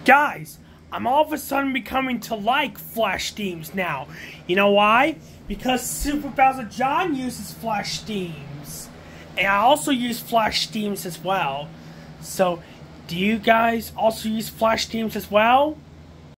Guys, I'm all of a sudden becoming to like FlashThemes now. You know why? Because Super Bowser John uses FlashThemes. And I also use FlashThemes as well. So, do you guys also use FlashThemes as well?